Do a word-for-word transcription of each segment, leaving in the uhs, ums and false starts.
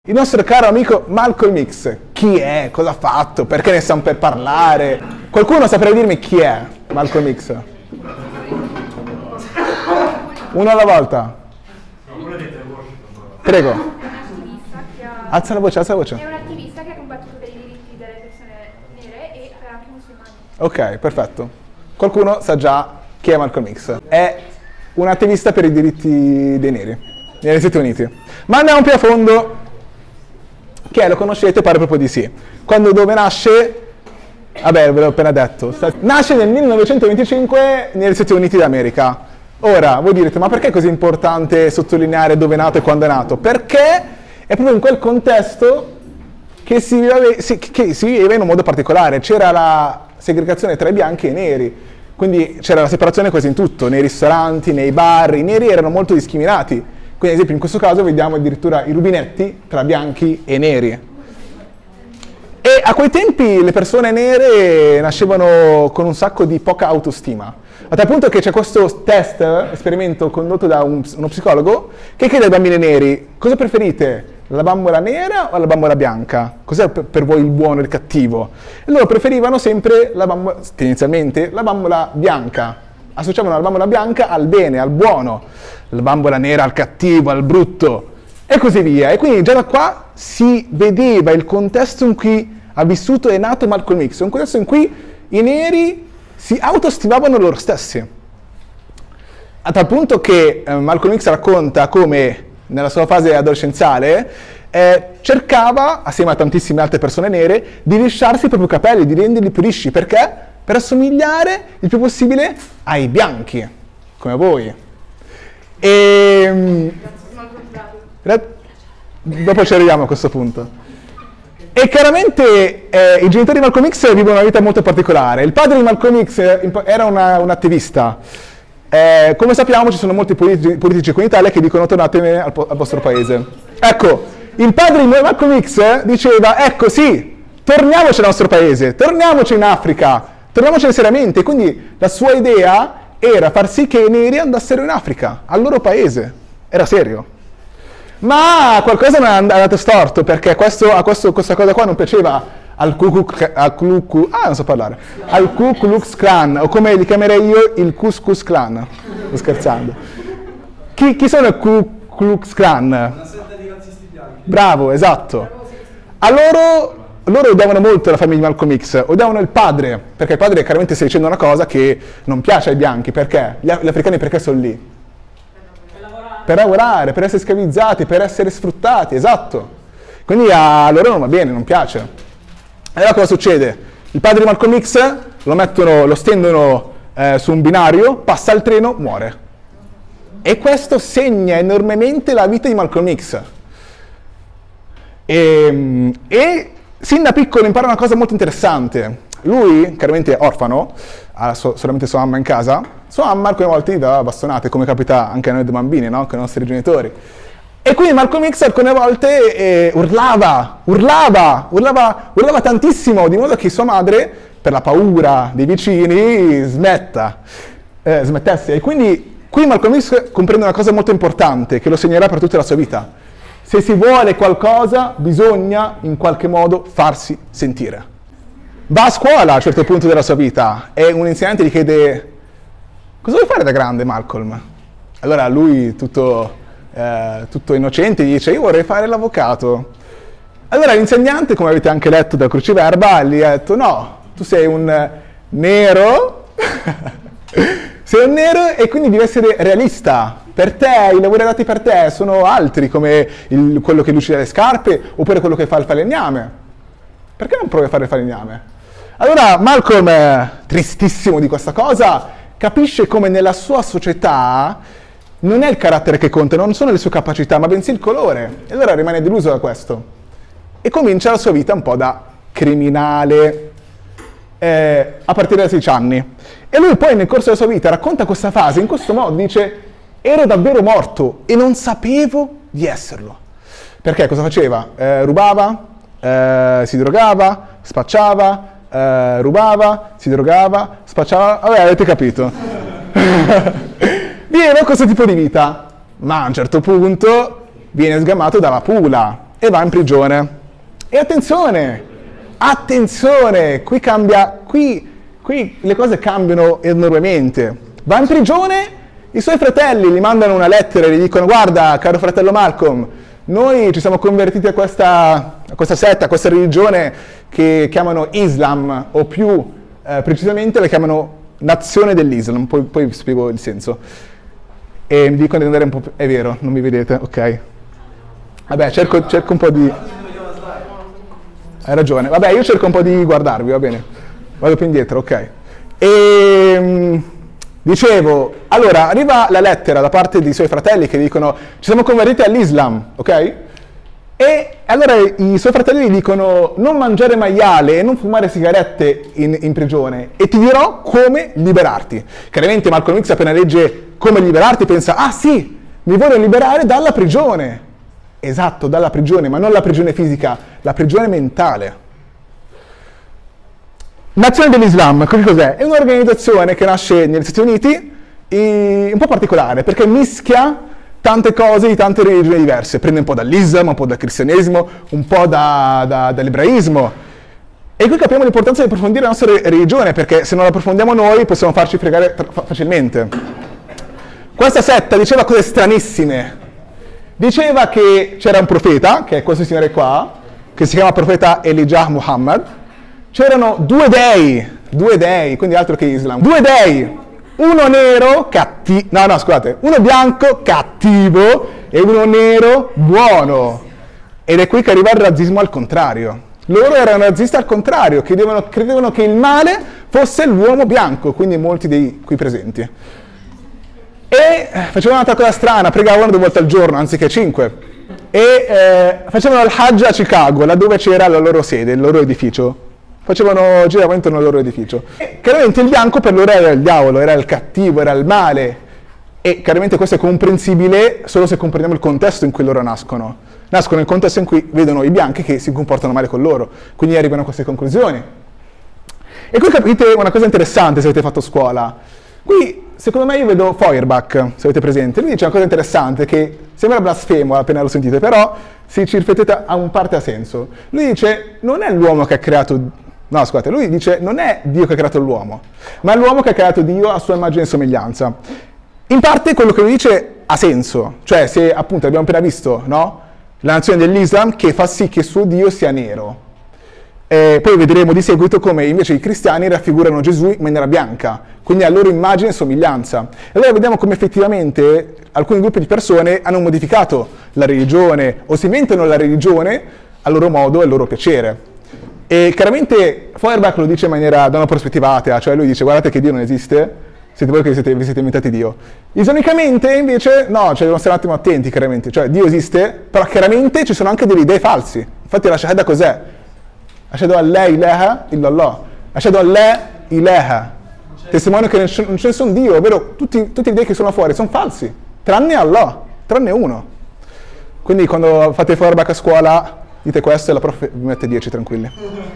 Il nostro caro amico Malcolm X, chi è? Cosa ha fatto? Perché ne stiamo per parlare? Qualcuno saprebbe dirmi chi è Malcolm X? Uno alla volta. Prego. Alza la voce, alza la voce. È un attivista che ha combattuto per i diritti delle persone nere e anche musulmani. Ok, perfetto. Qualcuno sa già chi è Malcolm X. È un attivista per i diritti dei neri negli Stati Uniti. Ma andiamo più a fondo. Che lo conoscete, pare proprio di sì. Quando dove nasce, vabbè, ve l'ho appena detto, nasce nel millenovecentoventicinque negli Stati Uniti d'America. Ora, voi direte, ma perché è così importante sottolineare dove è nato e quando è nato? Perché è proprio in quel contesto che si viveva, si, che si viveva in un modo particolare. C'era la segregazione tra i bianchi e i neri, quindi c'era la separazione quasi in tutto, nei ristoranti, nei bar, i neri erano molto discriminati. Quindi ad esempio in questo caso vediamo addirittura i rubinetti tra bianchi e neri. E a quei tempi le persone nere nascevano con un sacco di poca autostima, a tal punto che c'è questo test, esperimento condotto da un, uno psicologo, che chiede ai bambini neri: cosa preferite, la bambola nera o la bambola bianca? Cos'è per, per voi il buono e il cattivo? E loro preferivano sempre, la bambola, tendenzialmente, la bambola bianca. Associavano la bambola bianca al bene, al buono, la bambola nera al cattivo, al brutto, e così via. E quindi già da qua si vedeva il contesto in cui ha vissuto e è nato Malcolm X, un contesto in cui i neri si autostimavano loro stessi. A tal punto che eh, Malcolm X racconta come nella sua fase adolescenziale eh, cercava, assieme a tantissime altre persone nere, di lisciarsi i propri capelli, di renderli più lisci. Perché? Per assomigliare il più possibile ai bianchi, come voi. E dopo ci arriviamo a questo punto. E chiaramente eh, i genitori di Malcolm X vivono una vita molto particolare. Il padre di Malcolm X era una, un attivista. Eh, come sappiamo ci sono molti politici, politici qui in Italia che dicono tornatene al, al vostro paese. Ecco, il padre di Malcolm X diceva: ecco sì, torniamoci al nostro paese, torniamoci in Africa, torniamoci seriamente. Quindi la sua idea era far sì che i neri andassero in Africa, al loro paese. Era serio. Ma qualcosa non è andato storto, perché questo, a questo, questa cosa qua non piaceva al Ku Klux, al Ku Klux, ah, non so parlare, al Ku Klux Klan, o come li chiamerei io, il Kus Klux Klan. Sto scherzando. Chi, chi sono il Ku Klux Klan? Una setta di razzisti bianchi. Bravo, esatto. A loro, loro odiavano molto la famiglia di Malcolm X, odiavano il padre, perché il padre chiaramente sta dicendo una cosa che non piace ai bianchi. Perché? Gli, gli africani perché sono lì? Per lavorare, per essere schiavizzati, per essere sfruttati, esatto. Quindi a loro non va bene, non piace. E allora cosa succede? Il padre di Malcolm X lo mettono, lo stendono eh, su un binario, passa il treno, muore. E questo segna enormemente la vita di Malcolm X. E, e sin da piccolo impara una cosa molto interessante. Lui, chiaramente orfano, ha so, solamente sua mamma in casa, sua mamma alcune volte gli dava bastonate, come capita anche a noi da bambini, no? Con i nostri genitori. E quindi Malcolm X alcune volte eh, urlava, urlava, urlava, urlava tantissimo, di modo che sua madre, per la paura dei vicini, smetta, eh, smettesse. E quindi qui Malcolm X comprende una cosa molto importante, che lo segnerà per tutta la sua vita. Se si vuole qualcosa, bisogna in qualche modo farsi sentire. Va a scuola a un certo punto della sua vita e un insegnante gli chiede: cosa vuoi fare da grande, Malcolm? Allora lui, tutto, eh, tutto innocente, gli dice: io vorrei fare l'avvocato. Allora l'insegnante, come avete anche letto dal cruciverba, gli ha detto: no, tu sei un nero, sei un nero e quindi devi essere realista. Per te, i lavori adatti per te sono altri, come il, quello che lucida le scarpe, oppure quello che fa il falegname. Perché non provi a fare il falegname? Allora Malcolm, tristissimo di questa cosa, capisce come nella sua società non è il carattere che conta, non sono le sue capacità, ma bensì il colore. E allora rimane deluso da questo. E comincia la sua vita un po' da criminale, eh, a partire dai sedici anni. E lui poi nel corso della sua vita racconta questa fase in questo modo, dice: ero davvero morto e non sapevo di esserlo. Perché cosa faceva? Eh, rubava, eh, si drogava, spacciava, eh, rubava, si drogava, spacciava, vabbè, avete capito. Viveva questo tipo di vita, ma a un certo punto viene sgamato dalla pula, e va in prigione. E attenzione, attenzione, qui cambia, qui, qui le cose cambiano enormemente. Va in prigione, i suoi fratelli gli mandano una lettera e gli dicono: guarda, caro fratello Malcolm, noi ci siamo convertiti a questa, a questa setta, a questa religione che chiamano Islam, o più eh, precisamente la chiamano Nazione dell'Islam, poi, poi vi spiego il senso. E mi dicono di andare un po' più... È vero, non mi vedete, ok. Vabbè, cerco, cerco un po' di... Hai ragione. Vabbè, io cerco un po' di guardarvi, va bene. Vado più indietro, ok. E... Dicevo, allora, arriva la lettera da parte dei suoi fratelli che dicono: ci siamo convertiti all'Islam, ok? E allora i suoi fratelli gli dicono: non mangiare maiale e non fumare sigarette in, in prigione, e ti dirò come liberarti. Chiaramente Malcolm X, appena legge come liberarti, pensa: ah sì, mi voglio liberare dalla prigione. Esatto, dalla prigione, ma non la prigione fisica, la prigione mentale. Nazione dell'Islam, che cos'è? È un'organizzazione che nasce negli Stati Uniti, e un po' particolare, perché mischia tante cose di tante religioni diverse. Prende un po' dall'Islam, un po' dal cristianesimo, un po' da, da, dall'ebraismo. E qui capiamo l'importanza di approfondire la nostra religione, perché se non la approfondiamo noi possiamo farci fregare facilmente. Questa setta diceva cose stranissime. Diceva che c'era un profeta, che è questo signore qua, che si chiama profeta Elijah Muhammad. C'erano due dei, due dei, quindi altro che Islam, due dei, uno nero, cattivo, no no scusate, uno bianco, cattivo, e uno nero, buono. Ed è qui che arriva il razzismo al contrario. Loro erano razzisti al contrario, credevano, credevano che il male fosse l'uomo bianco, quindi molti dei qui presenti. E facevano un'altra cosa strana, pregavano due volte al giorno, anziché cinque. E eh, facevano il Hajj a Chicago, laddove c'era la loro sede, il loro edificio. Facevano, giravano intorno al loro edificio. E chiaramente il bianco per loro era il diavolo, era il cattivo, era il male. E chiaramente questo è comprensibile solo se comprendiamo il contesto in cui loro nascono. Nascono nel contesto in cui vedono i bianchi che si comportano male con loro, quindi arrivano a queste conclusioni. E qui capite una cosa interessante se avete fatto scuola. Qui, secondo me, io vedo Feuerbach, se avete presente. Lui dice una cosa interessante che sembra blasfemo appena lo sentite, però se ci riflettete a un parte ha senso. Lui dice: non è l'uomo che ha creato... No, scusate, lui dice: non è Dio che ha creato l'uomo, ma è l'uomo che ha creato Dio a sua immagine e somiglianza. In parte quello che lui dice ha senso, cioè se appunto abbiamo appena visto, no? La nazione dell'Islam che fa sì che suo Dio sia nero. E poi vedremo di seguito come invece i cristiani raffigurano Gesù in maniera bianca, quindi a loro immagine e somiglianza. E allora vediamo come effettivamente alcuni gruppi di persone hanno modificato la religione o si inventano la religione a loro modo e al loro piacere. E chiaramente Feuerbach lo dice in maniera, da una prospettiva atea, cioè lui dice: guardate che Dio non esiste, siete voi che siete, vi siete inventati Dio. Isonicamente invece no, cioè dobbiamo stare un attimo attenti, chiaramente, cioè Dio esiste, però chiaramente ci sono anche delle idee falsi. Infatti la shahada cos'è? Ashhadu an la ilaha illallah, ashhadu an la ilaha, testimonio che non ce ne sono Dio, ovvero tutti, tutte le idee che sono fuori sono falsi, tranne Allah, tranne uno. Quindi quando fate Feuerbach a scuola dite questo e la prof vi mette dieci tranquilli.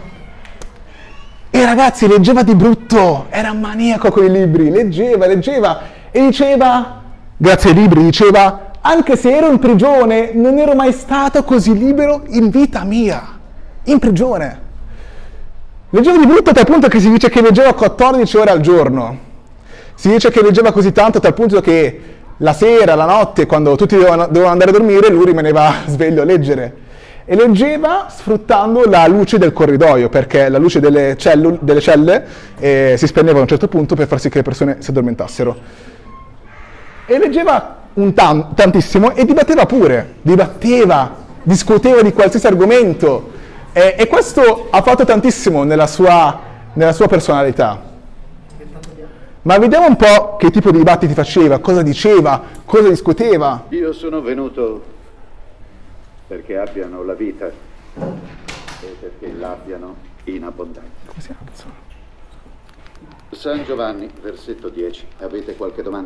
E ragazzi, leggeva di brutto, era maniaco con i libri, leggeva, leggeva e diceva, grazie ai libri, diceva: anche se ero in prigione non ero mai stato così libero in vita mia, in prigione. Leggeva di brutto a tal punto che si dice che leggeva quattordici ore al giorno, si dice che leggeva così tanto a tal punto che la sera, la notte, quando tutti dovevano, dovevano andare a dormire, lui rimaneva sveglio a leggere. E leggeva sfruttando la luce del corridoio, perché la luce delle, cellu- delle celle eh, si spegneva a un certo punto per far sì che le persone si addormentassero. E leggeva un tan- tantissimo e dibatteva pure, dibatteva, discuteva di qualsiasi argomento. E, e questo ha fatto tantissimo nella sua, nella sua personalità. Ma vediamo un po' che tipo di dibattiti faceva, cosa diceva, cosa discuteva. Io sono venuto perché abbiano la vita e perché l'abbiano in abbondanza. Come si alza? San Giovanni, versetto dieci. Avete qualche domanda?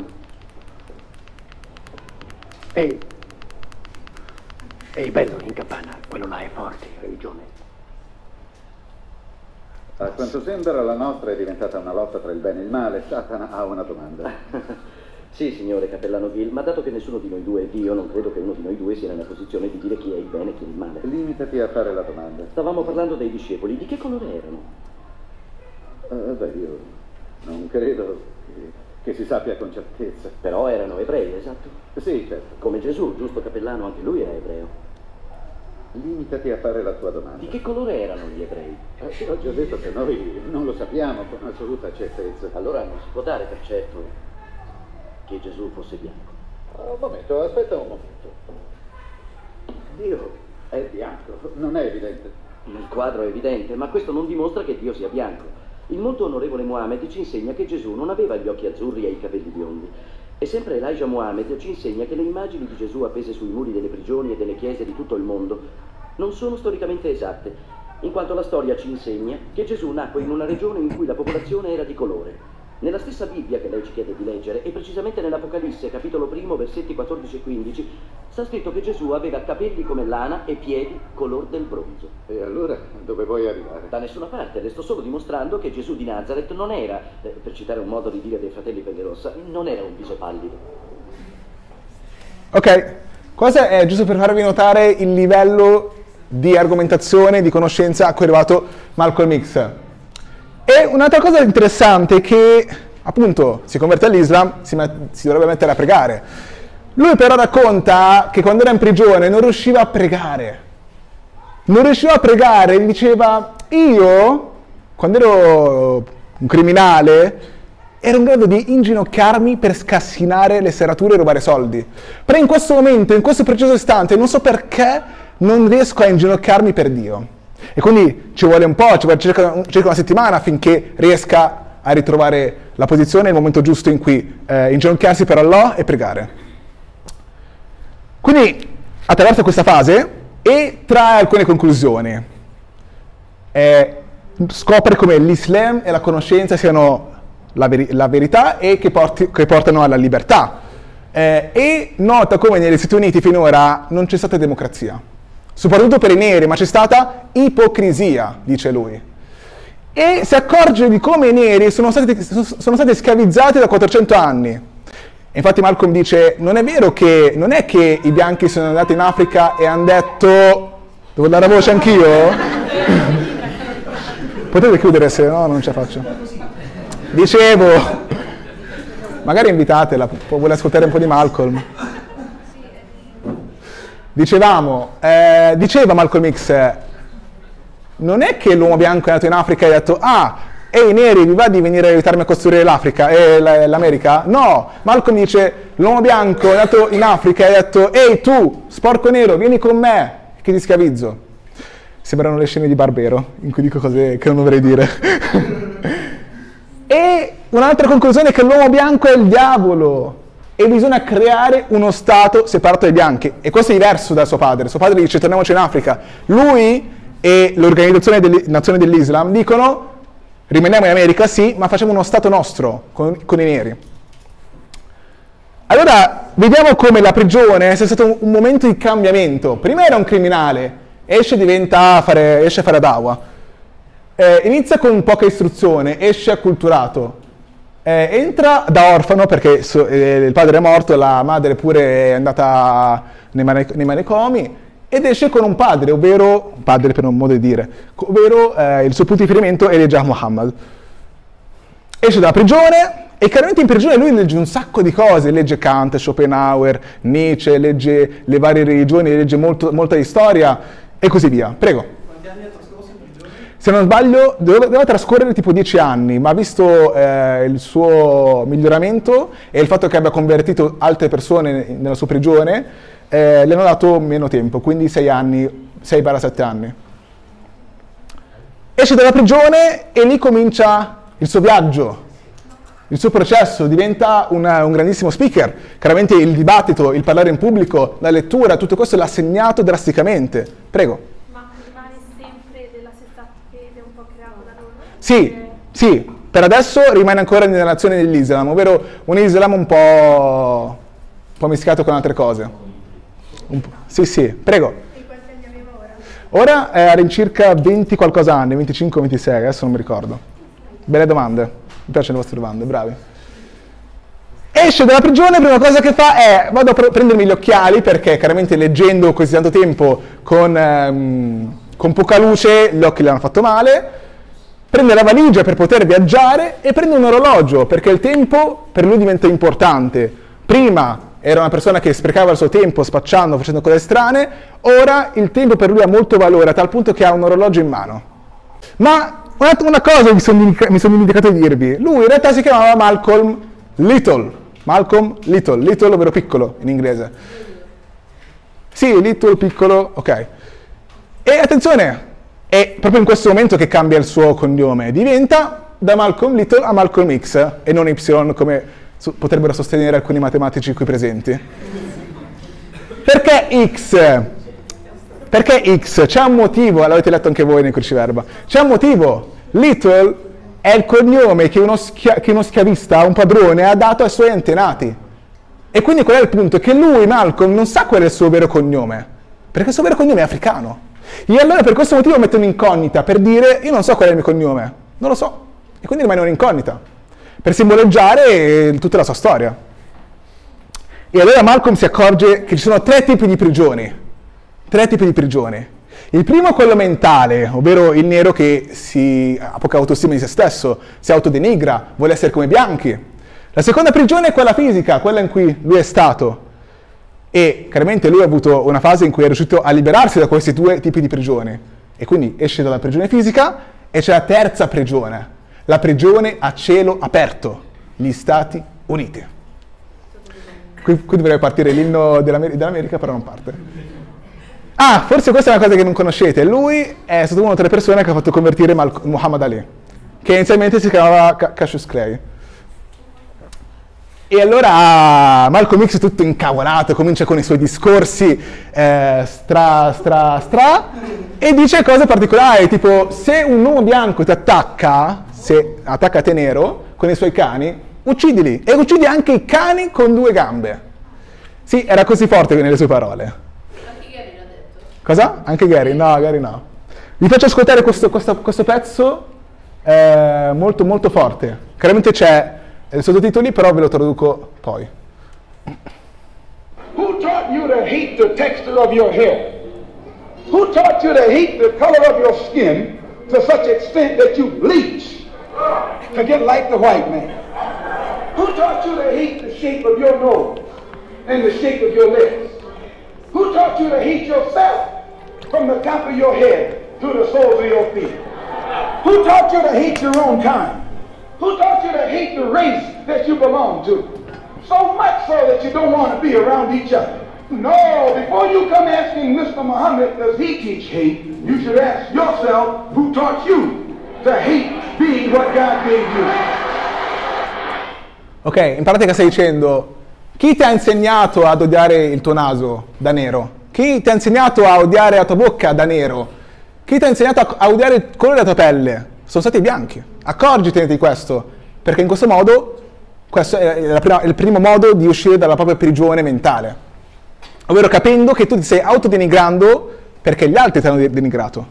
Ehi, ehi, bello in campana, quello là è forte, religione. A quanto sembra la nostra è diventata una lotta tra il bene e il male. Satana ha una domanda. Sì, signore Cappellano Gil, ma dato che nessuno di noi due è Dio, non credo che uno di noi due sia nella posizione di dire chi è il bene e chi è il male. Limitati a fare la domanda. Stavamo parlando dei discepoli, di che colore erano? Uh, beh, io non credo che, che si sappia con certezza. Però erano ebrei, esatto? Sì, certo. Come Gesù, giusto Cappellano? Anche lui era ebreo. Limitati a fare la tua domanda. Di che colore erano gli ebrei? Eh, ho già detto che noi non lo sappiamo con assoluta certezza. Allora non si può dare per certo che Gesù fosse bianco. Un momento, aspetta un momento. Dio è bianco, non è evidente. Il quadro è evidente, ma questo non dimostra che Dio sia bianco. Il molto onorevole Muhammad ci insegna che Gesù non aveva gli occhi azzurri e i capelli biondi. E sempre Elijah Muhammad ci insegna che le immagini di Gesù appese sui muri delle prigioni e delle chiese di tutto il mondo non sono storicamente esatte, in quanto la storia ci insegna che Gesù nacque in una regione in cui la popolazione era di colore. Nella stessa Bibbia che lei ci chiede di leggere, e precisamente nell'Apocalisse, capitolo primo, versetti quattordici e quindici, sta scritto che Gesù aveva capelli come lana e piedi color del bronzo. E allora dove vuoi arrivare? Da nessuna parte, le sto solo dimostrando che Gesù di Nazareth non era, eh, per citare un modo di dire dei fratelli Pellerossa, non era un viso pallido. Ok, cosa è giusto per farvi notare il livello di argomentazione, di conoscenza a cui è arrivato Malcolm X. E un'altra cosa interessante è che, appunto, si converte all'Islam, si, met- si dovrebbe mettere a pregare. Lui però racconta che quando era in prigione non riusciva a pregare. Non riusciva a pregare, diceva, io, quando ero un criminale, ero in grado di inginocchiarmi per scassinare le serrature e rubare soldi. Però in questo momento, in questo preciso istante, non so perché non riesco a inginocchiarmi per Dio. E quindi ci vuole un po', ci vuole circa, circa una settimana affinché riesca a ritrovare la posizione, il momento giusto in cui eh, inginocchiarsi per Allah e pregare. Quindi attraverso questa fase e trae alcune conclusioni. Eh, scopre come l'Islam e la conoscenza siano la, veri- la verità e che, porti- che portano alla libertà. Eh, e nota come negli Stati Uniti finora non c'è stata democrazia. Soprattutto per i neri, ma c'è stata ipocrisia, dice lui. E si accorge di come i neri sono stati, sono stati schiavizzati da quattrocento anni. E infatti Malcolm dice, non è vero che, non è che i bianchi sono andati in Africa e hanno detto, devo dare la voce anch'io? Potete chiudere se no non ce la faccio. Dicevo, magari invitatela, vuole ascoltare un po' di Malcolm. Dicevamo, eh, diceva Malcolm X, non è che l'uomo bianco è nato in Africa e ha detto, ah, ehi neri, vi va di venire a aiutarmi a costruire l'Africa e l'America? No, Malcolm dice, l'uomo bianco è nato in Africa e ha detto, ehi tu, sporco nero, vieni con me, che ti schiavizzo. Sembrano le scene di Barbero, in cui dico cose che non dovrei dire. E un'altra conclusione è che l'uomo bianco è il diavolo. E bisogna creare uno stato separato dai bianchi. E questo è diverso da suo padre. Suo padre dice torniamoci in Africa. Lui e l'Organizzazione delle Nazioni dell'Islam dicono rimaniamo in America, sì, ma facciamo uno stato nostro con, con i neri. Allora vediamo come la prigione sia stato un, un momento di cambiamento. Prima era un criminale, esce e diventa a fare, esce a fare dawa. Eh, inizia con poca istruzione, esce acculturato. Eh, entra da orfano perché so, eh, il padre è morto, la madre pure è andata nei, mane- nei manicomi, ed esce con un padre, ovvero, un padre per un modo di dire, ovvero eh, il suo punto di riferimento è Elijah Muhammad. Esce dalla prigione e chiaramente in prigione lui legge un sacco di cose, legge Kant, Schopenhauer, Nietzsche, legge le varie religioni, legge molto, molta di storia e così via. Prego. Se non sbaglio, doveva, doveva trascorrere tipo dieci anni, ma visto eh, il suo miglioramento e il fatto che abbia convertito altre persone nella sua prigione, eh, le hanno dato meno tempo, quindi sei anni, sei sette anni. Esce dalla prigione e lì comincia il suo viaggio, il suo processo, diventa una, un grandissimo speaker. Chiaramente il dibattito, il parlare in pubblico, la lettura, tutto questo l'ha segnato drasticamente. Prego. Sì, sì, per adesso rimane ancora nella nazione dell'Islam, ovvero un Islam un po', un po' mischiato con altre cose. Un po'. Sì, sì, prego. E quanti anni aveva ora? Ora è all'incirca venti qualcosa anni, venticinque ventisei, adesso non mi ricordo. Belle domande, mi piacciono le vostre domande, bravi. Esce dalla prigione, la prima cosa che fa è vado a pr- prendermi gli occhiali, perché chiaramente leggendo così tanto tempo con, ehm, con poca luce gli occhi le hanno fatto male, prende la valigia per poter viaggiare e prende un orologio, perché il tempo per lui diventa importante. Prima era una persona che sprecava il suo tempo spacciando, facendo cose strane, ora il tempo per lui ha molto valore, a tal punto che ha un orologio in mano. Ma una cosa mi sono mi sono dimenticato di dirvi, lui in realtà si chiamava Malcolm Little. Malcolm Little, Little ovvero piccolo in inglese. Sì, Little, piccolo, ok. E attenzione, è proprio in questo momento che cambia il suo cognome, diventa da Malcolm Little a Malcolm X e non Y come potrebbero sostenere alcuni matematici qui presenti. Perché X? Perché X? C'è un motivo, l'avete letto anche voi nel cruciverba, c'è un motivo. Little è il cognome che uno, schia- che uno schiavista, un padrone, ha dato ai suoi antenati. E quindi qual è il punto? Che lui, Malcolm, non sa qual è il suo vero cognome, perché il suo vero cognome è africano. E allora per questo motivo mette un'incognita, per dire io non so qual è il mio cognome, non lo so. E quindi rimane un'incognita, per simboleggiare tutta la sua storia. E allora Malcolm si accorge che ci sono tre tipi di prigioni. Tre tipi di prigioni. Il primo è quello mentale, ovvero il nero che si, ha poca autostima di se stesso, si autodenigra, vuole essere come i bianchi. La seconda prigione è quella fisica, quella in cui lui è stato. E chiaramente lui ha avuto una fase in cui è riuscito a liberarsi da questi due tipi di prigioni. E quindi esce dalla prigione fisica e c'è la terza prigione, la prigione a cielo aperto, gli Stati Uniti. Qui, qui dovrebbe partire l'inno dell'Amer- dell'America, però non parte. Ah, forse questa è una cosa che non conoscete. Lui è stato una delle persone che ha fatto convertire Mal- Muhammad Ali, che inizialmente si chiamava Ca- Cassius Clay. E allora Malcolm X, tutto incavolato, comincia con i suoi discorsi eh, stra, stra, stra, e dice cose particolari, tipo se un uomo bianco ti attacca, se attacca te nero, con i suoi cani, uccidili, e uccidi anche i cani con due gambe. Sì, era così forte nelle sue parole. Cosa? Anche Gary? No, Gary no. Vi faccio ascoltare questo, questo, questo pezzo eh, molto molto forte. Chiaramente c'è i sottotitoli, però ve lo traduco poi. Who taught you to hate the texture of your hair? Who taught you to hate the color of your skin to such extent that you bleach to get like the white man? Who taught you to hate the shape of your nose and the shape of your lips? Who taught you to hate yourself from the top of your head to the soles of your feet? Who taught you to hate your own kind? Who taught you to hate the race that you belong to? So much so that you don't want to be around each other. No, before you come asking Mister Muhammad, does he teach hate, you should ask yourself, who taught you to hate being what God gave you? Ok, in pratica stai dicendo, chi ti ha insegnato ad odiare il tuo naso da nero? Chi ti ha insegnato a odiare la tua bocca da nero? Chi ti ha insegnato a, a odiare il colore della tua pelle? Sono stati i bianchi. Accorgiti di questo, perché in questo modo, questo è, la prima, è il primo modo di uscire dalla propria prigione mentale. Ovvero capendo che tu ti stai autodenigrando perché gli altri ti hanno denigrato.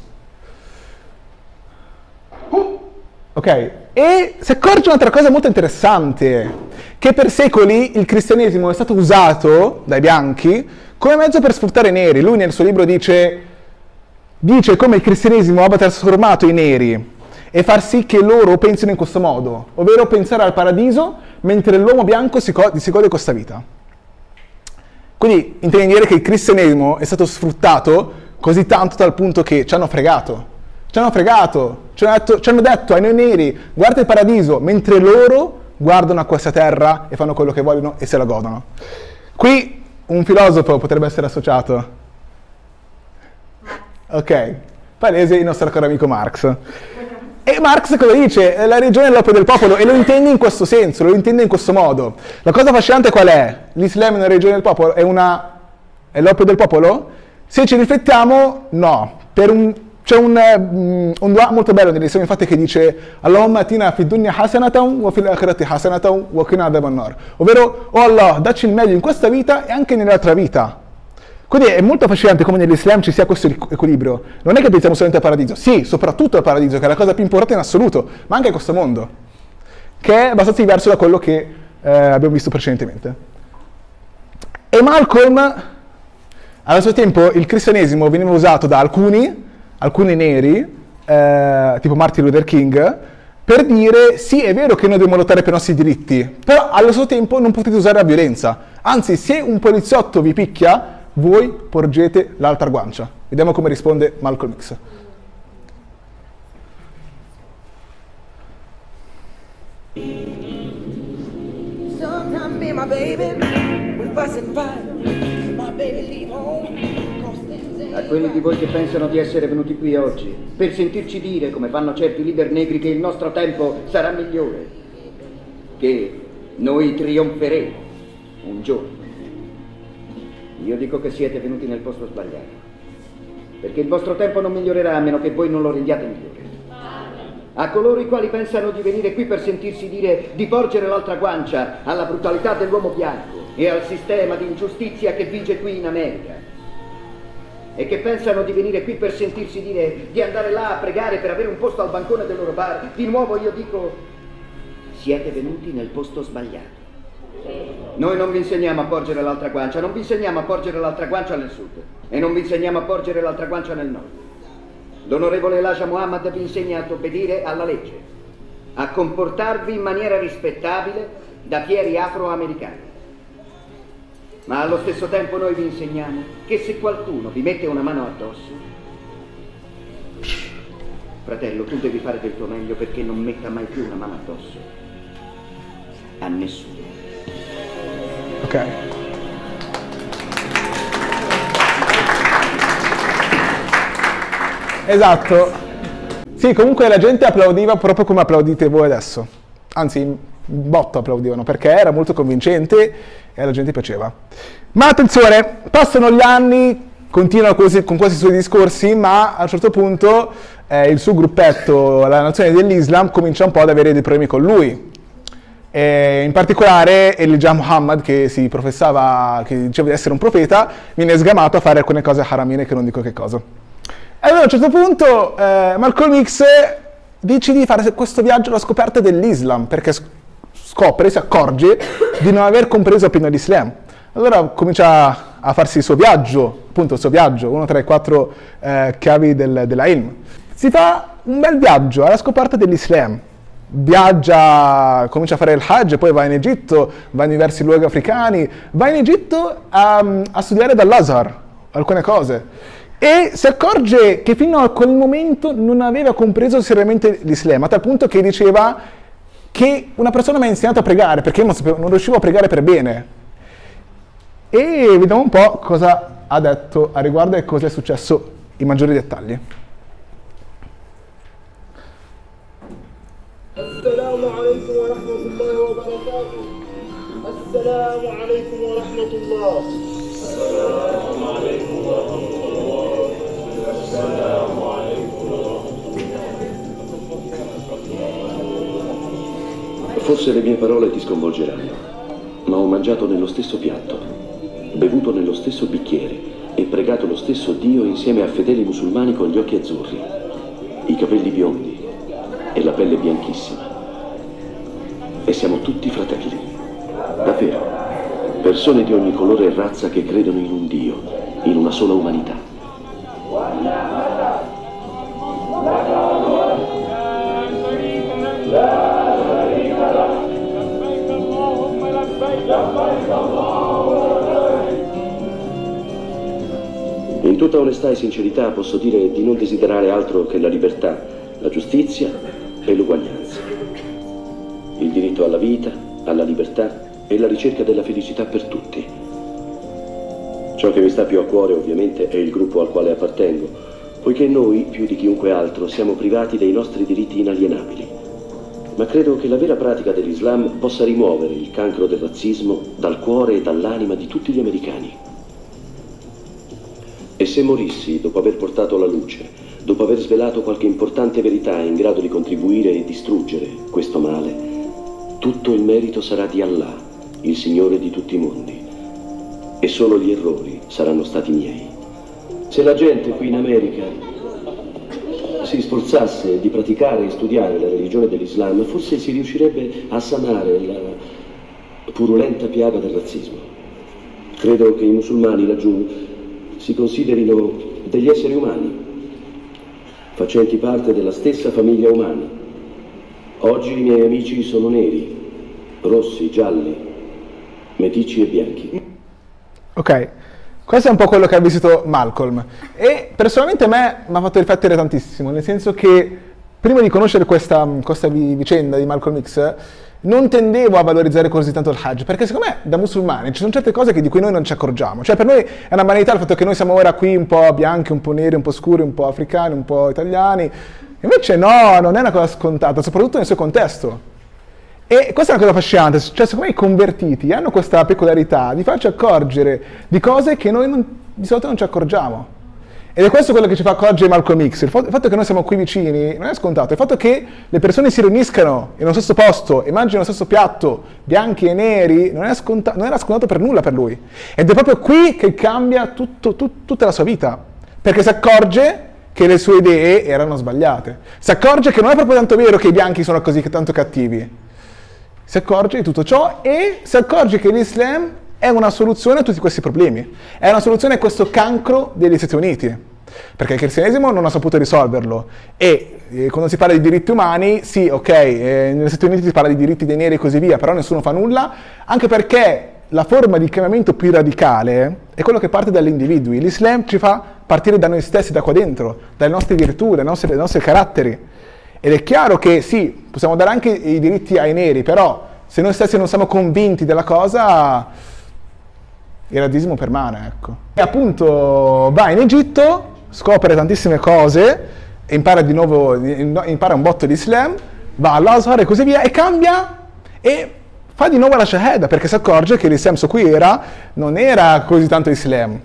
Ok? E si accorge un'altra cosa molto interessante, che per secoli il cristianesimo è stato usato dai bianchi come mezzo per sfruttare i neri. Lui nel suo libro dice, dice come il cristianesimo abbia trasformato i neri e far sì che loro pensino in questo modo, ovvero pensare al paradiso mentre l'uomo bianco si, co- si gode questa vita. Quindi intendi dire che il cristianesimo è stato sfruttato così tanto dal punto che ci hanno fregato. Ci hanno fregato, ci hanno detto, ci hanno detto ai noi neri, guarda il paradiso, mentre loro guardano a questa terra e fanno quello che vogliono e se la godono. Qui un filosofo potrebbe essere associato. Ok, palese il nostro caro amico Marx. E Marx cosa dice? La religione è l'oppio del popolo, e lo intende in questo senso, lo intende in questo modo. La cosa affascinante qual è? L'Islam è una religione del popolo? È, una... è l'oppio del popolo? Se ci riflettiamo, no. Per un... C'è un, um, un dua molto bello nell'Islam, infatti, che dice Allahumma atina fid dunya hasanatan wa fil akhirati hasanatan wa qina adhaban nar. Ovvero, oh Allah, dacci il meglio in questa vita e anche nell'altra vita. Quindi è molto affascinante come nell'Islam ci sia questo equilibrio. Non è che pensiamo solamente al paradiso, sì, soprattutto al paradiso, che è la cosa più importante in assoluto, ma anche a questo mondo, che è abbastanza diverso da quello che eh, abbiamo visto precedentemente. E Malcolm, allo stesso tempo, il cristianesimo veniva usato da alcuni, alcuni neri, eh, tipo Martin Luther King, per dire sì, è vero che noi dobbiamo lottare per i nostri diritti, però allo stesso tempo non potete usare la violenza. Anzi, se un poliziotto vi picchia, voi porgete l'altra guancia. Vediamo come risponde Malcolm X. Sometimes me and my baby, we fuss and fight. My baby leave home. A quelli di voi che pensano di essere venuti qui oggi per sentirci dire, come fanno certi leader negri, che il nostro tempo sarà migliore, che noi trionferemo un giorno, io dico che siete venuti nel posto sbagliato, perché il vostro tempo non migliorerà a meno che voi non lo rendiate migliore. A coloro i quali pensano di venire qui per sentirsi dire di porgere l'altra guancia alla brutalità dell'uomo bianco e al sistema di ingiustizia che vige qui in America, e che pensano di venire qui per sentirsi dire di andare là a pregare per avere un posto al bancone del loro bar, di nuovo io dico, siete venuti nel posto sbagliato. Noi non vi insegniamo a porgere l'altra guancia, non vi insegniamo a porgere l'altra guancia nel sud e non vi insegniamo a porgere l'altra guancia nel nord. L'onorevole Elijah Muhammad vi insegna ad obbedire alla legge, a comportarvi in maniera rispettabile da fieri afroamericani. Ma allo stesso tempo noi vi insegniamo che se qualcuno vi mette una mano addosso, fratello, tu devi fare del tuo meglio perché non metta mai più una mano addosso a nessuno. Ok. Esatto. Sì, comunque la gente applaudiva proprio come applaudite voi adesso. Anzi, in botto applaudivano, perché era molto convincente e alla gente piaceva. Ma attenzione, passano gli anni, continua così, con questi suoi discorsi, ma a un certo punto eh, il suo gruppetto, la nazione dell'Islam, comincia un po' ad avere dei problemi con lui. E in particolare Elijah Muhammad, che si professava, che diceva di essere un profeta, viene sgamato a fare alcune cose haramine che non dico che cosa. E allora a un certo punto eh, Malcolm X decide di fare questo viaggio alla scoperta dell'Islam, perché scopre, si accorge di non aver compreso appieno l'Islam. Allora comincia a farsi il suo viaggio, appunto il suo viaggio, uno tra i quattro eh, chiavi del, della ilm. Si fa un bel viaggio alla scoperta dell'Islam. Viaggia, comincia a fare il Hajj, poi va in Egitto, va in diversi luoghi africani, va in Egitto a, a studiare dall'Azhar alcune cose e si accorge che fino a quel momento non aveva compreso seriamente l'Islam, a tal punto che diceva che una persona mi ha insegnato a pregare perché io non, sapevo, non riuscivo a pregare per bene. E vediamo un po' cosa ha detto a riguardo e cosa è successo in maggiori dettagli. Assalamu alaikum wa rahmatullahi wa barakatuh. Assalamu alaikum wa rahmatullah. Assalamu alaikum wa rahmatullah. Assalamu alaikum wa rahmatullah. Forse le mie parole ti sconvolgeranno, ma ho mangiato nello stesso piatto, bevuto nello stesso bicchiere e pregato lo stesso Dio insieme a fedeli musulmani con gli occhi azzurri, i capelli biondi e la pelle bianchissima. E siamo tutti fratelli, davvero, persone di ogni colore e razza che credono in un Dio, in una sola umanità. In tutta onestà e sincerità posso dire di non desiderare altro che la libertà, la giustizia e l'uguaglianza, il diritto alla vita, alla libertà e la ricerca della felicità per tutti. Ciò che mi sta più a cuore ovviamente è il gruppo al quale appartengo, poiché noi, più di chiunque altro, siamo privati dei nostri diritti inalienabili. Ma credo che la vera pratica dell'Islam possa rimuovere il cancro del razzismo dal cuore e dall'anima di tutti gli americani. E se morissi dopo aver portato la luce, dopo aver svelato qualche importante verità in grado di contribuire e distruggere questo male, tutto il merito sarà di Allah, il Signore di tutti i mondi, e solo gli errori saranno stati miei. Se la gente qui in America si sforzasse di praticare e studiare la religione dell'Islam, forse si riuscirebbe a sanare la, purulenta piaga del razzismo. Credo che i musulmani laggiù si considerino degli esseri umani, facenti parte della stessa famiglia umana. Oggi i miei amici sono neri, rossi, gialli, meticci e bianchi. Ok, questo è un po' quello che ha vissuto Malcolm e personalmente a me mi ha fatto riflettere tantissimo, nel senso che prima di conoscere questa, questa vicenda di Malcolm X non tendevo a valorizzare così tanto il Hajj, perché secondo me da musulmani ci sono certe cose che di cui noi non ci accorgiamo. Cioè per noi è una banalità il fatto che noi siamo ora qui un po' bianchi, un po' neri, un po' scuri, un po' africani, un po' italiani. Invece no, non è una cosa scontata, soprattutto nel suo contesto. E questa è una cosa affascinante, cioè secondo me i convertiti hanno questa peculiarità di farci accorgere di cose che noi non, di solito non ci accorgiamo. Ed è questo quello che ci fa accorgere Malcolm X. Il fatto che noi siamo qui vicini non è scontato. Il fatto che le persone si riuniscano in uno stesso posto e mangino lo stesso piatto, bianchi e neri, non, è scontato, non era scontato per nulla per lui. Ed è proprio qui che cambia tutto, tut, tutta la sua vita. Perché si accorge che le sue idee erano sbagliate. Si accorge che non è proprio tanto vero che i bianchi sono così tanto cattivi. Si accorge di tutto ciò e si accorge che l'Islam è una soluzione a tutti questi problemi, è una soluzione a questo cancro degli Stati Uniti, perché il cristianesimo non ha saputo risolverlo e eh, quando si parla di diritti umani, sì, ok, eh, negli Stati Uniti si parla di diritti dei neri e così via, però nessuno fa nulla, anche perché la forma di cambiamento più radicale è quello che parte dagli individui. L'Islam ci fa partire da noi stessi, da qua dentro, dalle nostre virtù, dai nostri, dai nostri caratteri. Ed è chiaro che sì, possiamo dare anche i diritti ai neri, però se noi stessi non siamo convinti della cosa, il razzismo permane, ecco. E appunto va in Egitto, scopre tantissime cose, impara di nuovo, impara un botto di Islam, va all'Azhar e così via, e cambia e fa di nuovo la Shahada, perché si accorge che l'Islam su cui era non era così tanto Islam.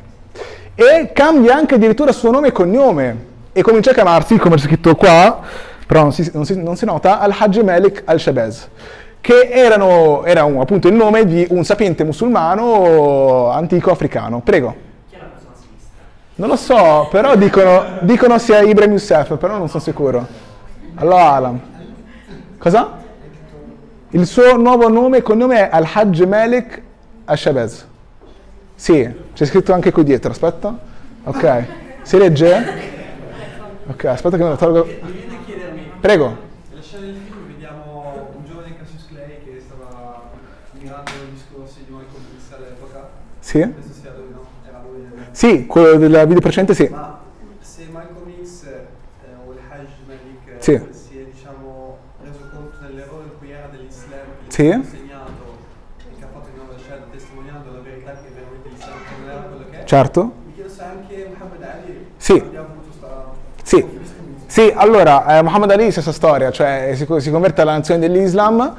E cambia anche addirittura suo nome e cognome, e comincia a chiamarsi, come c'è scritto qua, però non si, non si, non si nota, Al-Hajj Malik Al-Shabazz, che erano, era un, appunto il nome di un sapiente musulmano antico africano. Prego. Chi è la persona a sinistra? Non lo so, però dicono, dicono sia Ibrahim Youssef, però non sono sicuro. Allora, Alam. Cosa? Il suo nuovo nome e cognome è Al-Hajj Malik Al-Shabazz. Sì, c'è scritto anche qui dietro, aspetta. Ok. Si legge? Ok, aspetta che me lo tolgo. Mi viene a chiedermi. Prego. Nella scena del film vediamo un giovane Cassius Clay che stava mirando i discorsi di Malcolm X all'epoca. Sì? Questo sia lui, no? Era lui. Sì, quello del video precedente sì. Ma se Malcolm X eh, o il Hajj Malik eh, Sì. si è, diciamo, reso conto dell'errore in cui era dell'Islam che Sì. gli ha insegnato e che ha fatto di nuovo la scelta testimoniando la verità che veramente l'Islam non era quello che è. Certo. Mi chiedo se anche Muhammad Ali Sì. abbia avuto sta... Sì, sì, allora, eh, Muhammad Ali stessa storia, cioè si, si converte alla nazione dell'Islam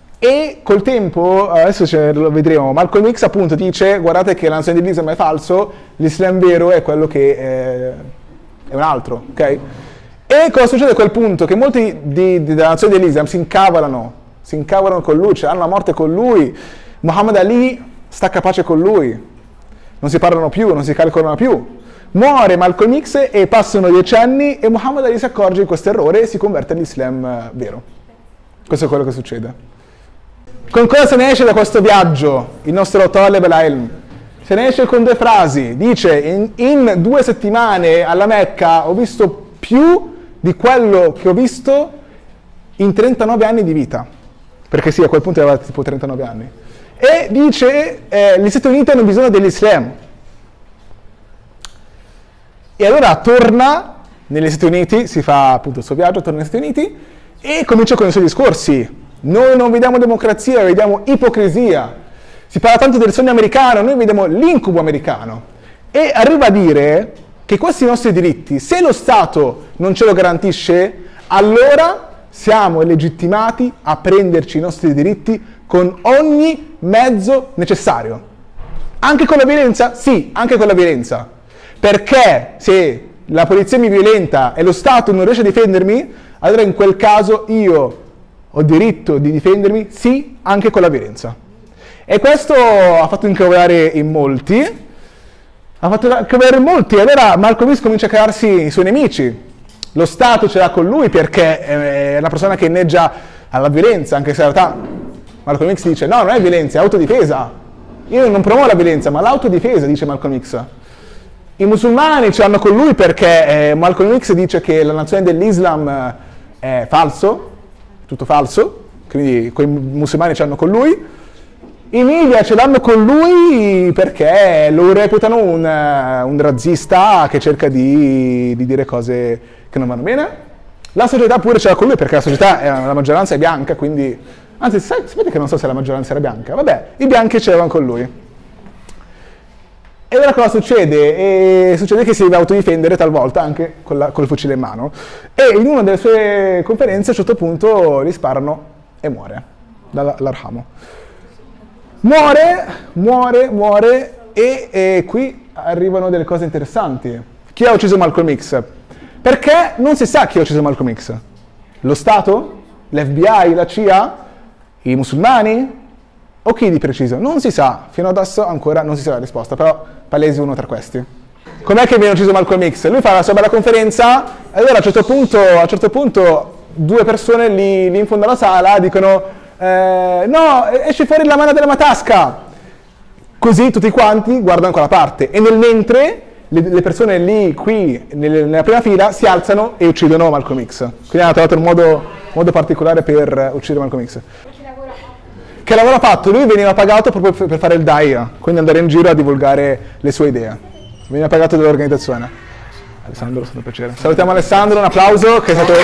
e col tempo, adesso ce lo vedremo, Malcolm X appunto dice guardate che la nazione dell'Islam è falso, l'Islam vero è quello che eh, è un altro, ok? E cosa succede a quel punto? Che molti di, di, della nazione dell'Islam si incavolano, si incavolano con lui, cioè hanno la morte con lui, Muhammad Ali sta capace con lui, non si parlano più, non si calcolano più. Muore Malcolm X e passano dieci anni e Muhammad Ali si accorge di questo errore e si converte all'Islam eh, vero. Questo è quello che succede. Con cosa se ne esce da questo viaggio il nostro Taleb al-Ilm? Se ne esce con due frasi. Dice, in, in due settimane alla Mecca ho visto più di quello che ho visto in trentanove anni di vita. Perché sì, a quel punto aveva tipo trentanove anni. E dice, eh, gli Stati Uniti hanno bisogno dell'Islam. E allora torna negli Stati Uniti, si fa appunto il suo viaggio, torna negli Stati Uniti e comincia con i suoi discorsi. Noi non vediamo democrazia, vediamo ipocrisia. Si parla tanto del sogno americano, noi vediamo l'incubo americano. E arriva a dire che questi nostri diritti, se lo Stato non ce lo garantisce, allora siamo legittimati a prenderci i nostri diritti con ogni mezzo necessario. Anche con la violenza? Sì, anche con la violenza. Perché se la polizia mi violenta e lo Stato non riesce a difendermi, allora in quel caso io ho diritto di difendermi, sì, anche con la violenza. E questo ha fatto incavolare in molti, ha fatto incavolare in molti, e allora Malcolm X comincia a crearsi i suoi nemici. Lo Stato ce l'ha con lui perché è una persona che inneggia alla violenza, anche se in realtà Malcolm X dice, no, non è violenza, è autodifesa. Io non promuovo la violenza, ma l'autodifesa, dice Malcolm X. I musulmani ce l'hanno con lui perché eh, Malcolm X dice che la nazione dell'Islam è falso, tutto falso, quindi quei musulmani ce l'hanno con lui. I media ce l'hanno con lui perché lo reputano un, un razzista che cerca di, di dire cose che non vanno bene. La società pure ce l'ha con lui perché la società, è, la maggioranza è bianca, quindi... Anzi, sai, sapete che non so se la maggioranza era bianca? Vabbè, i bianchi ce l'avevano con lui. E ora cosa succede? E succede che si deve autodifendere talvolta anche con, la, col fucile in mano. E in una delle sue conferenze a un certo punto gli sparano e muore, dall'Arhamo. Muore, muore, muore e, e qui arrivano delle cose interessanti. Chi ha ucciso Malcolm X? Perché non si sa chi ha ucciso Malcolm X. Lo Stato? L'F B I? La C I A? I musulmani? O chi di preciso? Non si sa, fino adesso ancora non si sa la risposta, però palesi uno tra questi. Com'è che viene ucciso Malcolm X? Lui fa la sua bella conferenza e allora a un certo punto, a un certo punto due persone lì, lì in fondo alla sala dicono eh, no, esci fuori la mano della mia tasca! Così tutti quanti guardano quella parte e nel mentre le, le persone lì, qui, nelle, nella prima fila si alzano e uccidono Malcolm X. Quindi hanno trovato un modo, modo particolare per uccidere Malcolm X. Che lavoro ha fatto? Lui veniva pagato proprio per fare il daia, quindi andare in giro a divulgare le sue idee. Veniva pagato dall'organizzazione. Alessandro, è stato un piacere. Salutiamo Alessandro, un applauso, che è stato...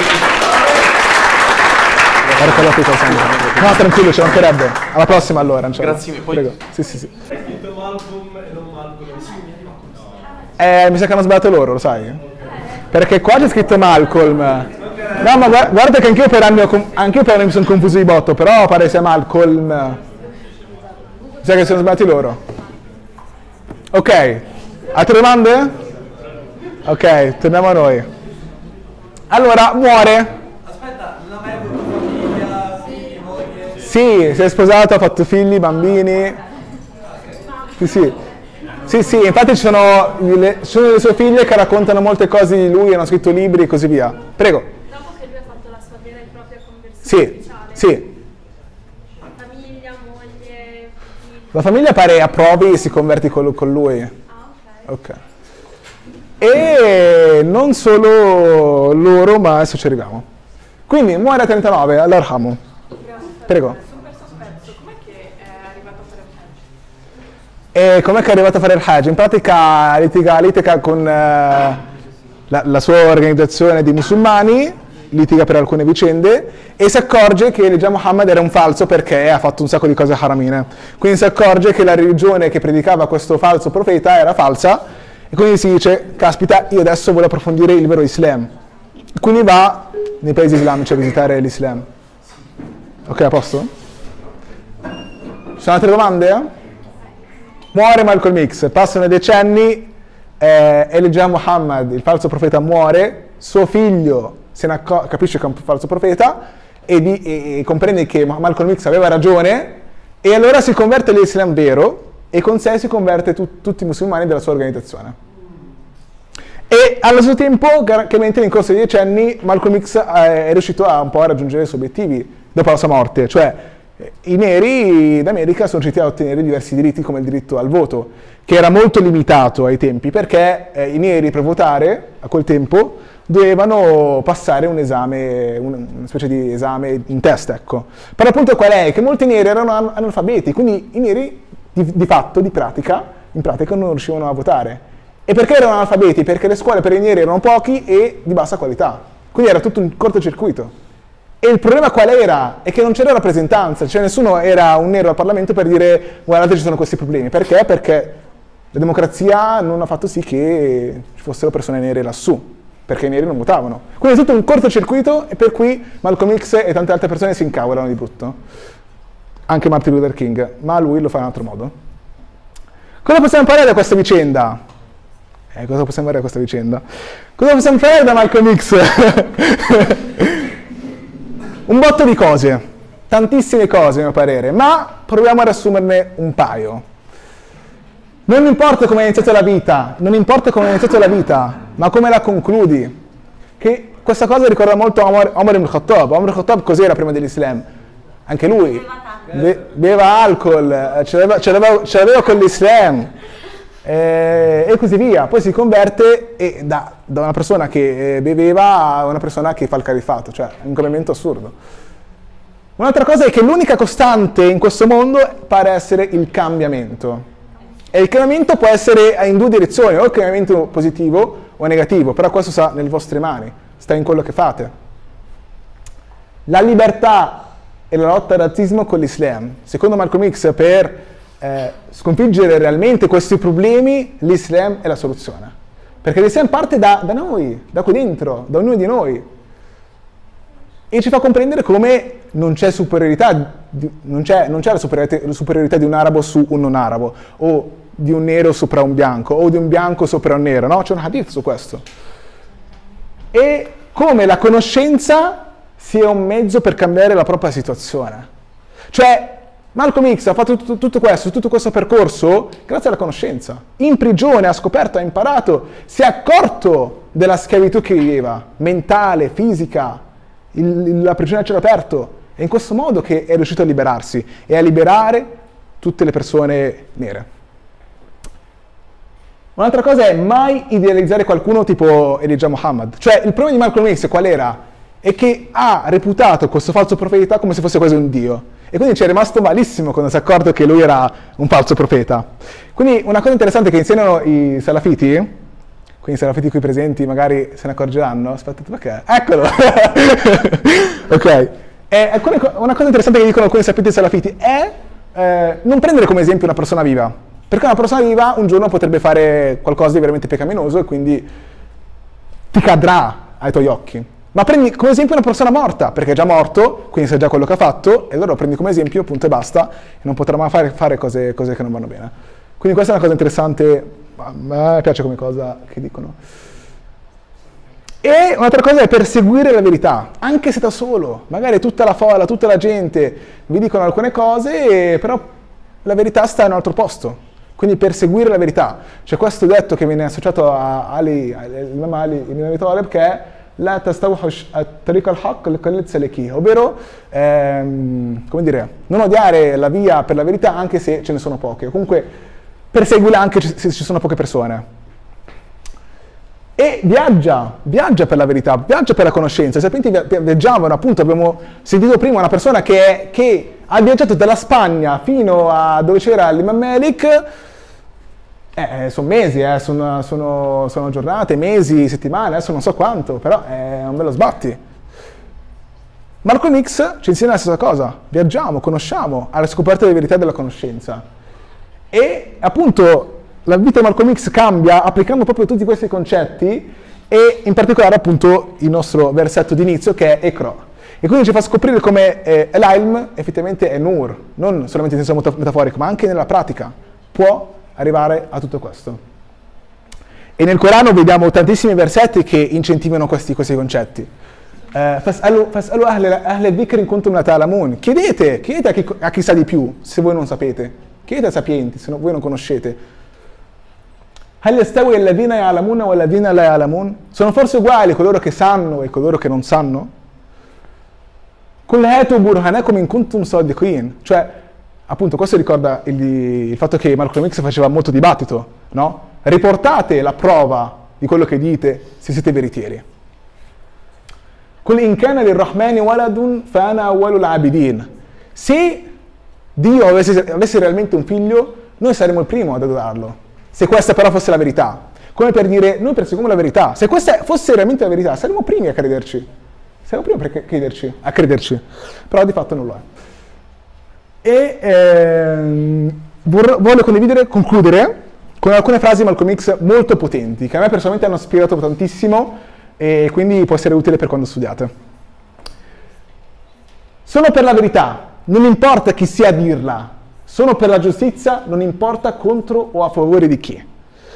No, tranquillo, ci mancherebbe. Alla prossima allora. Grazie mille. Poi... Prego. Sì, sì, sì. Hai scritto Malcolm e non Malcolm. Eh, mi sa che hanno sbagliato loro, lo sai? Perché qua c'è scritto Malcolm. No, ma guarda, guarda che anch'io per anni, anch'io per anni mi sono confuso di botto, però pare sia Malcolm. Mi sa che sono sbagliati loro. Ok, altre domande? Ok, torniamo a noi. Allora, muore. Aspetta, non ha mai avuto famiglia, figli, moglie? Sì, si è sposato, ha fatto figli, bambini. Sì, sì. Sì, sì, infatti ci sono, le, ci sono le sue figlie che raccontano molte cose di lui, hanno scritto libri e così via. Prego. Sì, sì. Famiglia, moglie, figli. La famiglia pare approvi e si converti con, con lui. Ah, ok. Ok. E non solo loro, ma adesso ci arriviamo. Quindi muore a trentanove, all'Arhamo. Prego. Sono perso spezzo, com'è che è arrivato a fare il Hajj? E com'è che è arrivato a fare il Hajj? In pratica litiga, litiga con uh, la, la sua organizzazione di musulmani, litiga per alcune vicende e si accorge che il Jah Muhammad era un falso perché ha fatto un sacco di cose haramine. Quindi si accorge che la religione che predicava questo falso profeta era falsa e quindi si dice, caspita, io adesso voglio approfondire il vero Islam. Quindi va nei paesi islamici a visitare l'Islam. Ok, a posto? Ci sono altre domande? Muore Malcolm X, passano i decenni eh, e il Jah Muhammad, il falso profeta, muore, suo figlio se ne accor- capisce che è un falso profeta e, di, e, e comprende che Malcolm X aveva ragione e allora si converte all'Islam vero e con sé si converte tu, tutti i musulmani della sua organizzazione. E allo stesso tempo, chiaramente nel corso dei decenni, Malcolm X è riuscito a un po' a raggiungere i suoi obiettivi dopo la sua morte, cioè i neri d'America sono riusciti a ottenere diversi diritti come il diritto al voto, che era molto limitato ai tempi perché eh, i neri per votare a quel tempo dovevano passare un esame, una specie di esame in test, ecco. Però il punto qual è? Che molti neri erano analfabeti, quindi i neri di, di fatto, di pratica, in pratica non riuscivano a votare. E perché erano analfabeti? Perché le scuole per i neri erano pochi e di bassa qualità. Quindi era tutto un cortocircuito. E il problema qual era? È che non c'era rappresentanza, cioè nessuno era un nero al Parlamento per dire guardate ci sono questi problemi. Perché? Perché la democrazia non ha fatto sì che ci fossero persone nere lassù. Perché i neri non votavano. Quindi è tutto un cortocircuito e per cui Malcolm X e tante altre persone si incavolano di brutto. Anche Martin Luther King, ma lui lo fa in un altro modo. Cosa possiamo imparare da questa vicenda? Eh, cosa possiamo imparare da questa vicenda? Cosa possiamo imparare da Malcolm X? Un botto di cose, tantissime cose a mio parere, ma proviamo a riassumerne un paio. Non importa come hai iniziato la vita, non importa come hai iniziato la vita, ma come la concludi. Che questa cosa ricorda molto Omar, Omar ibn Khattab. Omar ibn Khattab cos'era prima dell'Islam? Anche lui be- beva alcol, ce l'aveva, ce l'aveva, ce l'aveva con l'Islam eh, e così via. Poi si converte e da, da una persona che beveva a una persona che fa il califfato, cioè un cambiamento assurdo. Un'altra cosa è che l'unica costante in questo mondo pare essere il cambiamento. E il cambiamento può essere in due direzioni, o il cambiamento positivo o negativo, però questo sta nelle vostre mani, sta in quello che fate. La libertà e la lotta al razzismo con l'Islam. Secondo Malcolm X, per eh, sconfiggere realmente questi problemi, l'Islam è la soluzione. Perché l'Islam parte da, da noi, da qui dentro, da ognuno di noi. E ci fa comprendere come non c'è superiorità, non c'è, non c'è la superiorità, la superiorità di un arabo su un non arabo, o di un nero sopra un bianco, o di un bianco sopra un nero, no? C'è un hadith su questo. E come la conoscenza sia un mezzo per cambiare la propria situazione. Cioè, Malcolm X ha fatto tutto, tutto questo, tutto questo percorso grazie alla conoscenza. In prigione ha scoperto, ha imparato, si è accorto della schiavitù che viveva, mentale, fisica, il, la prigione a cielo aperto. È in questo modo che è riuscito a liberarsi e a liberare tutte le persone nere. Un'altra cosa è mai idealizzare qualcuno tipo Elijah Muhammad. Cioè, il problema di Malcolm X qual era? È che ha reputato questo falso profeta come se fosse quasi un dio. E quindi ci è rimasto malissimo quando si è accorto che lui era un falso profeta. Quindi una cosa interessante che insegnano i salafiti, quindi i salafiti qui presenti magari se ne accorgeranno. Aspettate, perché? Eccolo! Ok. E alcune, una cosa interessante che dicono alcuni salafiti salafiti è eh, non prendere come esempio una persona viva. Perché una persona viva un giorno potrebbe fare qualcosa di veramente peccaminoso e quindi ti cadrà ai tuoi occhi. Ma prendi come esempio una persona morta, perché è già morto, quindi sai già quello che ha fatto, e allora lo prendi come esempio, punto e basta, e non potrà mai fare, fare cose, cose che non vanno bene. Quindi questa è una cosa interessante, a me piace come cosa che dicono. E un'altra cosa è perseguire la verità, anche se da solo. Magari tutta la folla, tutta la gente vi dicono alcune cose, però la verità sta in un altro posto. Quindi perseguire la verità. C'è questo detto che viene associato a Ali, l'imam Ali ibn Abi Talib, che è la tastawhush at-tariq al-haqq li-qalil saliki, ovvero ehm, come dire, non odiare la via per la verità anche se ce ne sono poche. Comunque perseguila anche se ci sono poche persone. E viaggia, viaggia per la verità, viaggia per la conoscenza. I sapienti viaggiavano, appunto, abbiamo sentito prima una persona che, è, che ha viaggiato dalla Spagna fino a dove c'era l'Imam Malik. Eh, sono mesi, eh, sono, sono, sono giornate, mesi, settimane, adesso non so quanto, però è un bello sbatti. Malcolm X ci insegna la stessa cosa, viaggiamo, conosciamo, alla scoperta delle verità della conoscenza. E appunto la vita di Malcolm X cambia applicando proprio tutti questi concetti e in particolare appunto il nostro versetto d'inizio che è Iqra. E quindi ci fa scoprire come eh, l'ilm effettivamente è nur, non solamente in senso metaforico, ma anche nella pratica può arrivare a tutto questo. E nel Corano vediamo tantissimi versetti che incentivano questi, questi concetti. Fas'alu ahla dhikri in kuntum la ta'lamun. Chiedete, chiedete a chi, a chi sa di più, se voi non sapete. Chiedete ai sapienti, se no, voi non conoscete. Hal yastawi alladhina ya'lamuna wal ladhina la ya'lamun? Sono forse uguali coloro che sanno e coloro che non sanno? Qul hatu burhanakum in kuntum sadiqin. Cioè, appunto, questo ricorda il, il fatto che Malcolm X faceva molto dibattito, no? Riportate la prova di quello che dite se siete veritieri. Qul in kana lirrahmani waladun fa ana awwalul abidin. Se Dio avesse, avesse realmente un figlio, noi saremmo il primo ad adorarlo. Se questa però fosse la verità. Come per dire, noi perseguiamo la verità. Se questa fosse veramente la verità, saremmo i primi a crederci. Saremmo i primi a crederci, a crederci. Però di fatto non lo è. E ehm, voglio condividere, concludere con alcune frasi di Malcolm X molto potenti, che a me personalmente hanno ispirato tantissimo e quindi può essere utile per quando studiate. Sono per la verità, non importa chi sia a dirla. Sono per la giustizia, non importa contro o a favore di chi.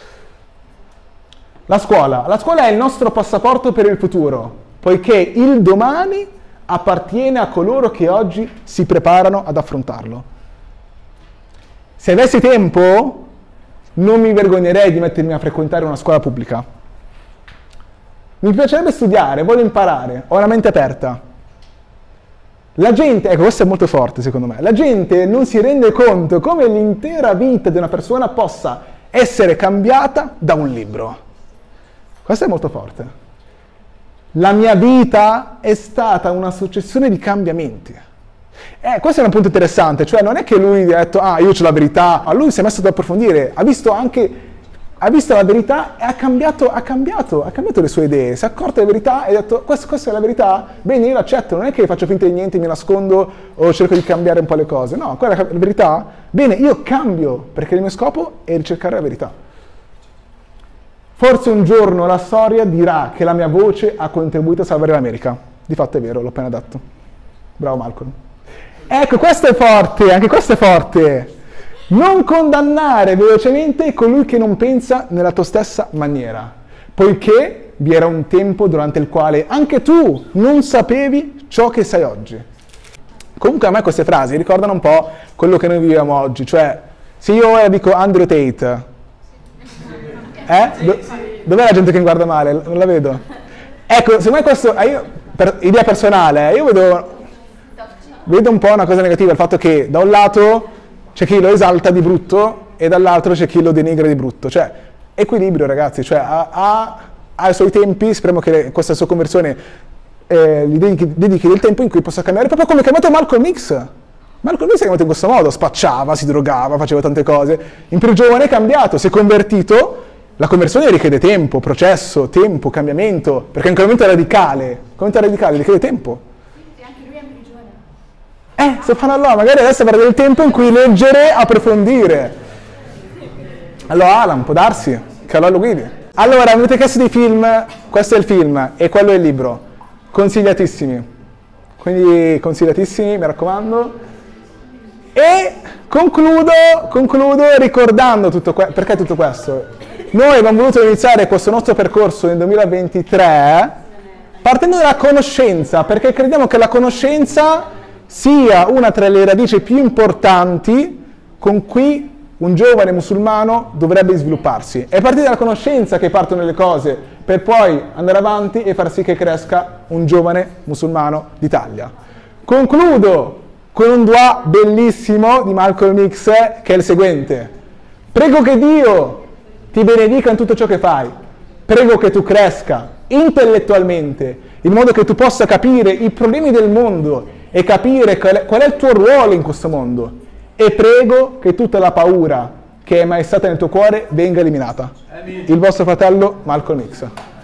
La scuola. La scuola è il nostro passaporto per il futuro, poiché il domani appartiene a coloro che oggi si preparano ad affrontarlo. Se avessi tempo, non mi vergognerei di mettermi a frequentare una scuola pubblica. Mi piacerebbe studiare, voglio imparare, ho la mente aperta. La gente, ecco questo è molto forte secondo me, la gente non si rende conto come l'intera vita di una persona possa essere cambiata da un libro. Questo è molto forte. La mia vita è stata una successione di cambiamenti. Eh, questo è un punto interessante, cioè non è che lui ha detto ah io c'ho la verità, ma lui si è messo ad approfondire, ha visto anche, ha visto la verità e ha cambiato, ha cambiato, ha cambiato le sue idee, si è accorto della verità e ha detto questa, questa è la verità, bene io l'accetto, non è che faccio finta di niente, mi nascondo o cerco di cambiare un po' le cose, no, quella è la verità, bene io cambio perché il mio scopo è ricercare la verità. Forse un giorno la storia dirà che la mia voce ha contribuito a salvare l'America. Di fatto è vero, l'ho appena detto. Bravo Malcolm. Ecco, questo è forte, anche questo è forte. Non condannare velocemente colui che non pensa nella tua stessa maniera, poiché vi era un tempo durante il quale anche tu non sapevi ciò che sai oggi. Comunque a me queste frasi ricordano un po' quello che noi viviamo oggi, cioè se io ora dico Andrew Tate, eh? Do- dov'è la gente che mi guarda male? Non la vedo. Ecco, secondo me questo, io, per idea personale, io vedo, vedo un po' una cosa negativa, il fatto che da un lato c'è chi lo esalta di brutto e dall'altro c'è chi lo denigra di brutto. Cioè, equilibrio ragazzi, cioè ha, ha, ha i suoi tempi, speriamo che questa sua conversione eh, gli dedichi, dedichi del tempo in cui possa cambiare, proprio come è cambiato Malcolm X. Malcolm X è cambiato in questo modo, spacciava, si drogava, faceva tante cose. In più giovane è cambiato, si è convertito. La conversione richiede tempo, processo, tempo, cambiamento, perché è un cambiamento radicale. Il cambiamento radicale richiede tempo. E anche lui è in prigione. Eh, subhanallah, magari adesso avrà del tempo in cui leggere, approfondire. Allora Alan, può darsi che Allah lo guidi. Allora, mi avete chiesto dei film, questo è il film e quello è il libro. Consigliatissimi. Quindi consigliatissimi, mi raccomando. E concludo, concludo ricordando tutto questo. Perché tutto questo? Noi abbiamo voluto iniziare questo nostro percorso nel duemilaventitré partendo dalla conoscenza, perché crediamo che la conoscenza sia una tra le radici più importanti con cui un giovane musulmano dovrebbe svilupparsi. È a partire dalla conoscenza che partono le cose, per poi andare avanti e far sì che cresca un giovane musulmano d'Italia. Concludo con un dua bellissimo di Malcolm X, che è il seguente. Prego che Dio ti benedica in tutto ciò che fai. Prego che tu cresca intellettualmente, in modo che tu possa capire i problemi del mondo e capire qual è, qual è il tuo ruolo in questo mondo. E prego che tutta la paura che è mai stata nel tuo cuore venga eliminata. Il vostro fratello Malcolm X.